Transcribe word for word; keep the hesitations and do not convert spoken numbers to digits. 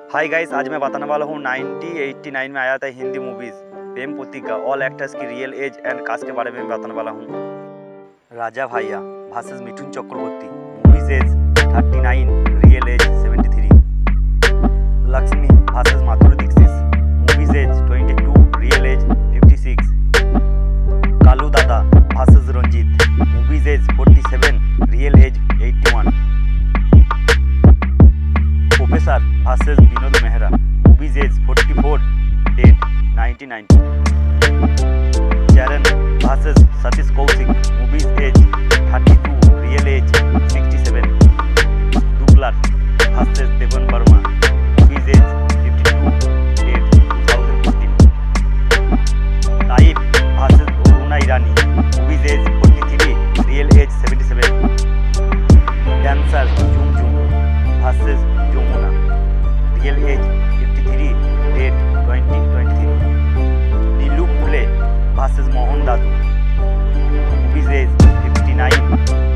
Hi guys, आज मैं बताने वाला हूँ नाइनटीन एटी नाइन में आया था Hindi movies Prem Pratigya all actors की रियल एज एंड कास्ट के बारे में बताने वाला हूँ। Raja Bhaiya versus Mithun Chakraborty, movies age thirty nine, real age seventy three. Lakshmi versus Madhuri Dixit, movies age twenty two, real age fifty six. Kalu Dada versus Ranjeet, movies age forty seven, real age eighty one. Professor versus Vinod Mehra, movies age forty four, date nineteen ninety. Charan versus Satish Kaushik, movies age thirty two, real age sixty seven. Duglat versus Devan Verma, movies age fifty two, date two thousand fourteen. Taib versus Aruna Irani, movies age forty three, real age seventy seven. Dancer Jhum Jhum versus Jamuna, real age fifty three, date twenty twenty three. Neelu Phule versus Mohan Dadu, movies age fifty nine,